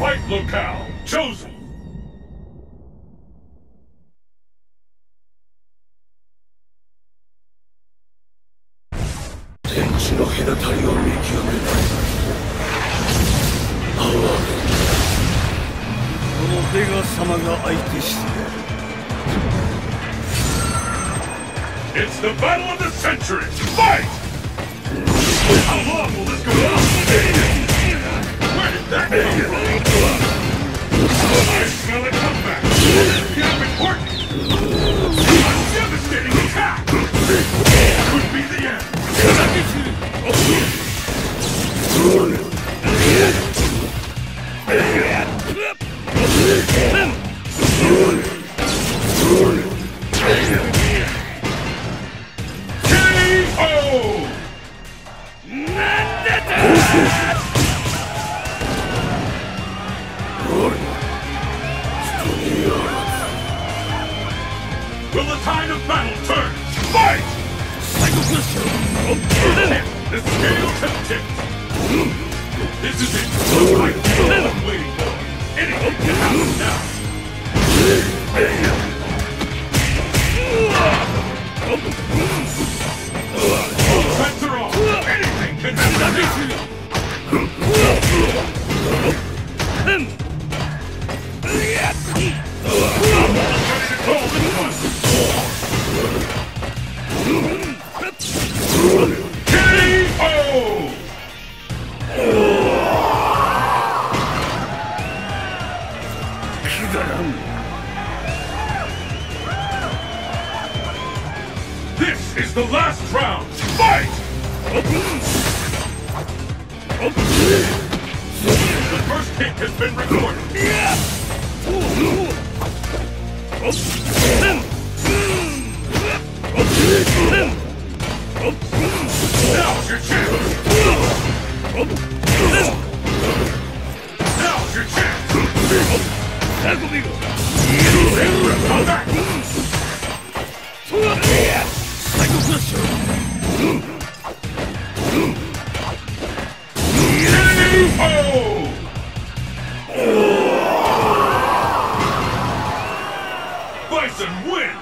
Fight locale chosen. 天地の隔たりを見極めない哀れこのベガ様が相手してやる It's the battle of the century! Fight! How long will this go on? Where did that come from? I smell a comeback! Damn important! A devastating attack! Could be the end! Will the tide of battle turn? Fight! The scales have tipped! This is it! I feel what I'm waiting for! Anything can happen now! All bets are off! Anything can happen now! I'm ready to call this one! K.O. This is the last round! Fight! The first kick has been recorded! Now's your chance! Now's your chance! Come back! Bison wins!